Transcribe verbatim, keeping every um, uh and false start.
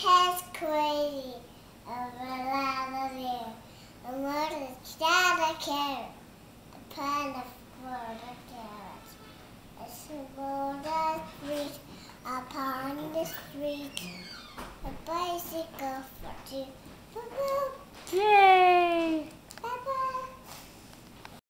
head's crazy over a lot of air. The mother's got a carrot, the plant of for the carrots. A small street upon the street, a bicycle for two.